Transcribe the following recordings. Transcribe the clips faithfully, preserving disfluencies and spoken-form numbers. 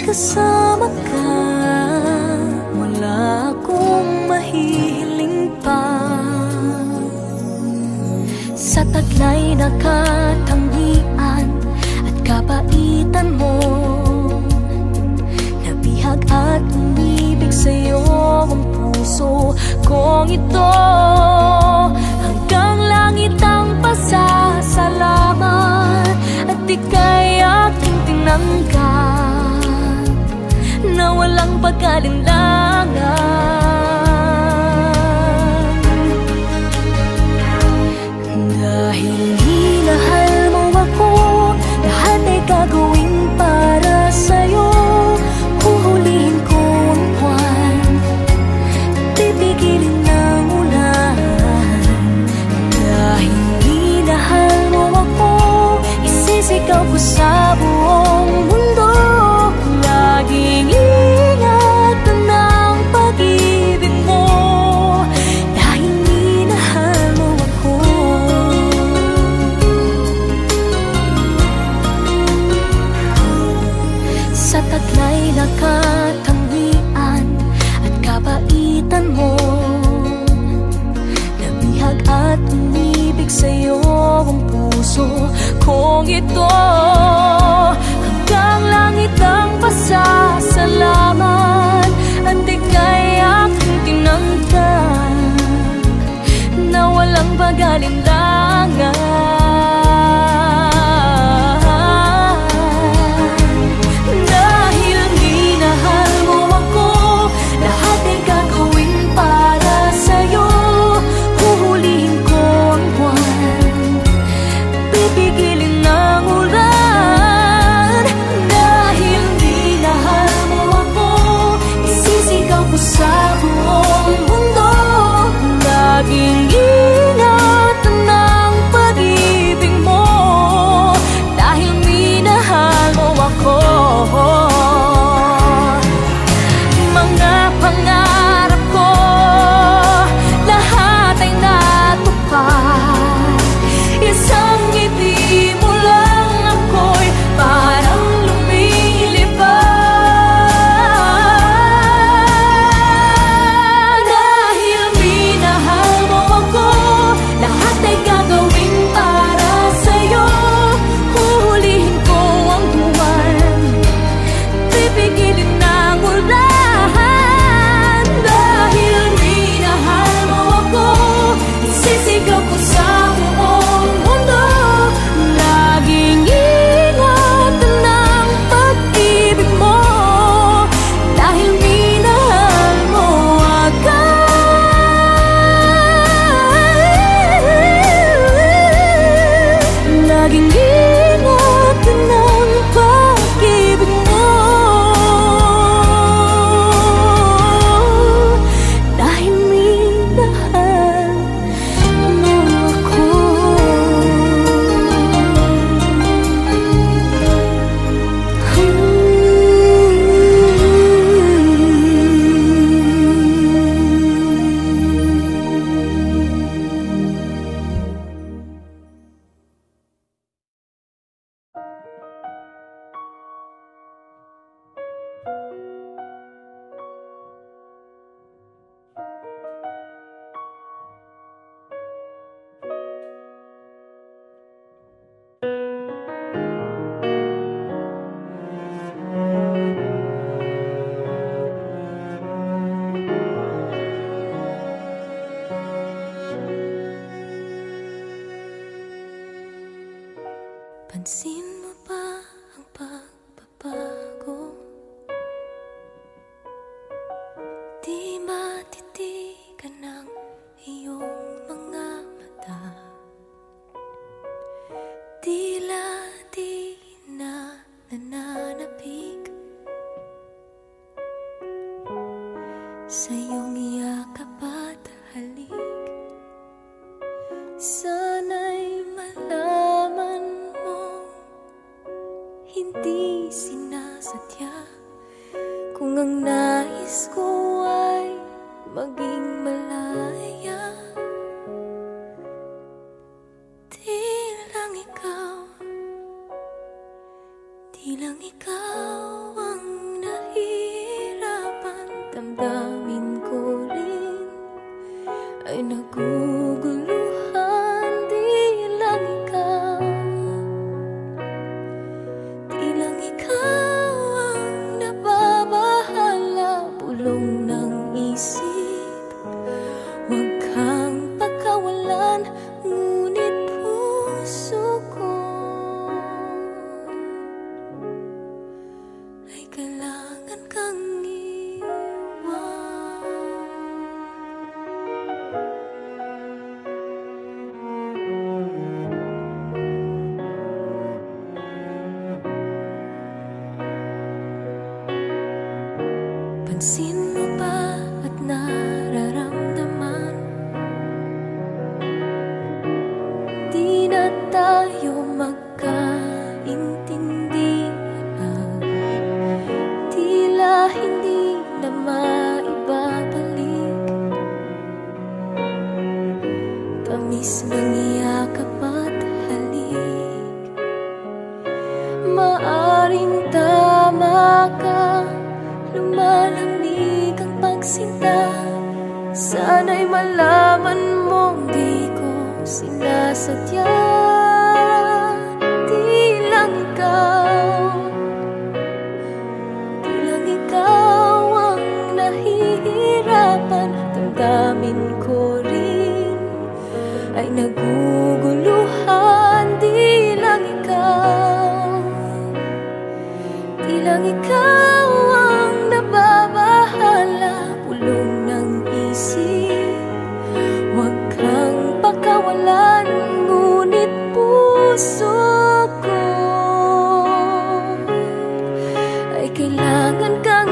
kasama ka, wala akong mahihiling pa. Sa taglay na katangian at kapaitan mo, nabihag at umibig sa'yo ang puso kong ito. Hanggang langit ang pasasalamat at ika'y aking tinanggap na walang pag-alinlangan. Dahil minahal mo ako, lahat ay gagawin para sa'yo. Huhulihin ko ang buwan, pipigilin ng ulan. Dahil minahal mo ako, isisigaw ko sa buong mundo. Laging ingatan ng pag-ibig mo, dahil minahal mo ako. Sa taglay na katangian at kapaitan mo, nabihag at umibig sa'yo ang puso kong ito. Hanggang langit ang pasasalamat at ika'y aking tinanggap na walang pag-alinlangan. Dahil minahal mo ako, lahat ay gagawin para sa'yo. Huhulihin ko ang buwan, pipigilin ng ulan. Dahil minahal mo ako, isisigaw ko sa buong mundo. Laging ingatan ng pag-ibig mo, dahil minahal mo ako. Mga pangarap ko, lahat ay natupad. Isang ngiti mo lang, ako'y parang lumilipad. Dahil minahal mo ako, lahat ay gagawin para sa'yo. Huhulihin ko ang buwan, pipigilin ng ulan. Dahil minahal mo ako, isisigaw ko sa buong mundo. Laging ingatan ng pag-ibig mo, dahil minahal mo ako. Laging ingatan ng pag-ibig mo, dahil minahal mo ako. Pansin mo ba ang pagbabago? Di matitigan ng iyong mga mata. Tila di na nananapig sa iyong yakap at halik. Sana'y malaman mo, hindi sinasadya, kung ang nais ko ay maging malaya. Di lang ikaw, di lang ikaw ang Napansin mo ba at nararamdaman? Di na tayo magkaintindihan, tila hindi na maibabalik. Tamis ng iyakap at halik. Maaring tama ka, lumalamig ang pagsinta. Sana'y malaman mong di ko sinasadya. Di lang ikaw, di lang ikaw ang nahihirapan. Damdamin ko rin ay naguguluhan. Di lang ikaw, di lang ikaw ang nababahala. Pulong ng isip, huwag kang pakawalan. Ngunit puso ko ay kailangan kang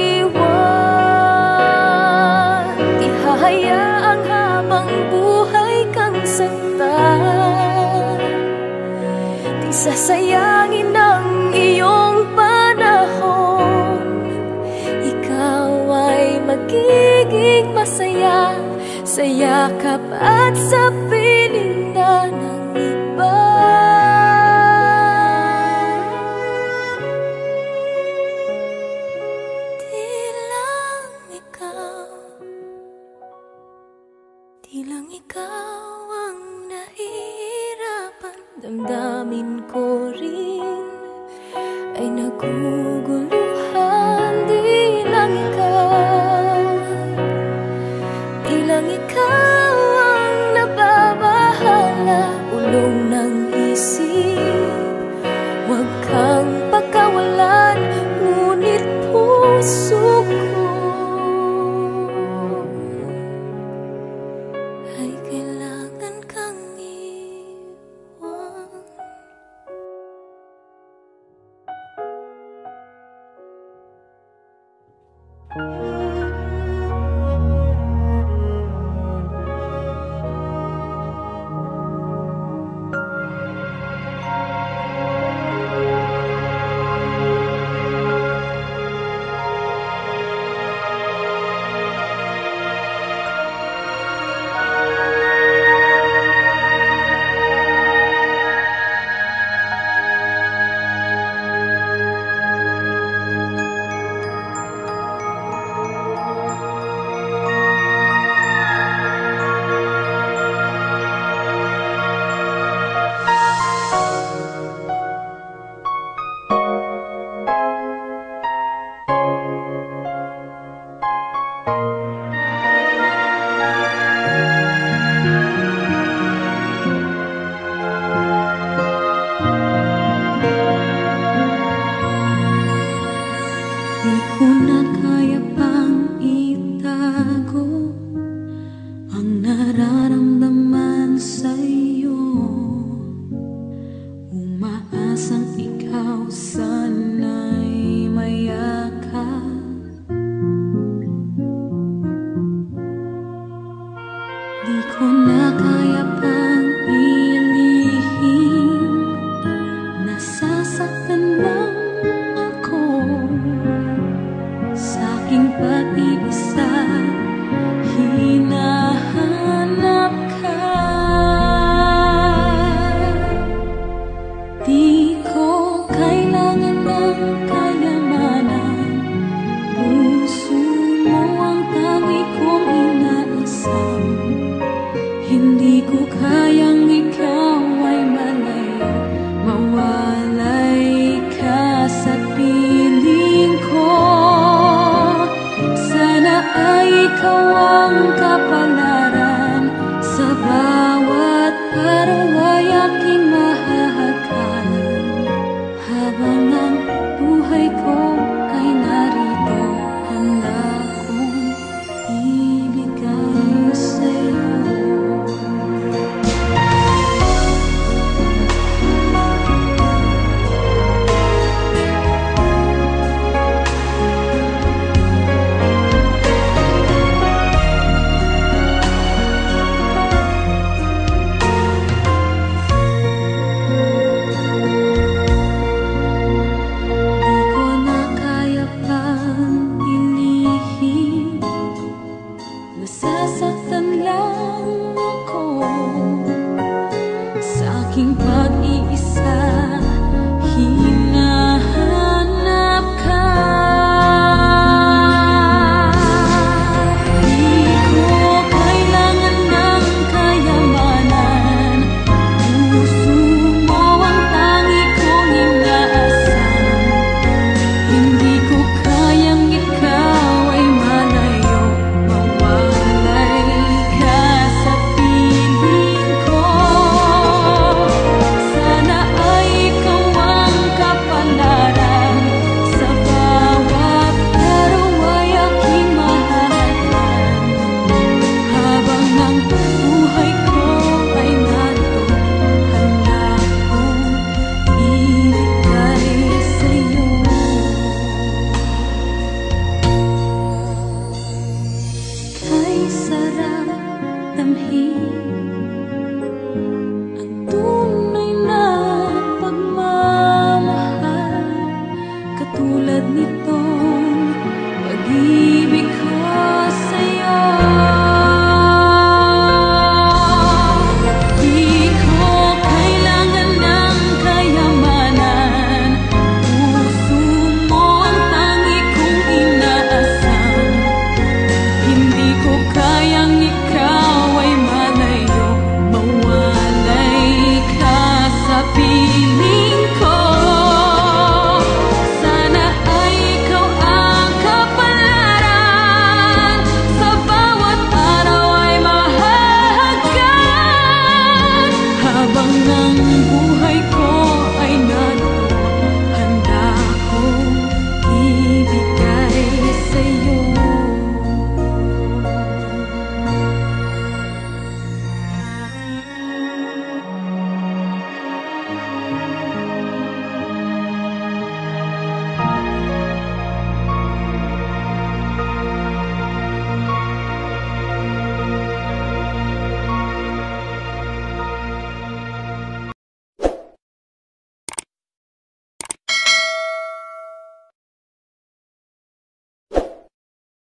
iwan. Di hahayaang habang buhay kang saktan. Di sasayangin ang iyong panahon. Ikaw ay magiging masaya sa yakap at sa piling na ng iba. Di lang ikaw, di lang ikaw ang nahihirapan. Damdamin ko rin ay naguguluhan. Di lang ikaw, di lang ikaw ang nababahala. Ulong ng isip, huwag kang pakawalan. Ngunit puso ko ay kailangan kang iwan.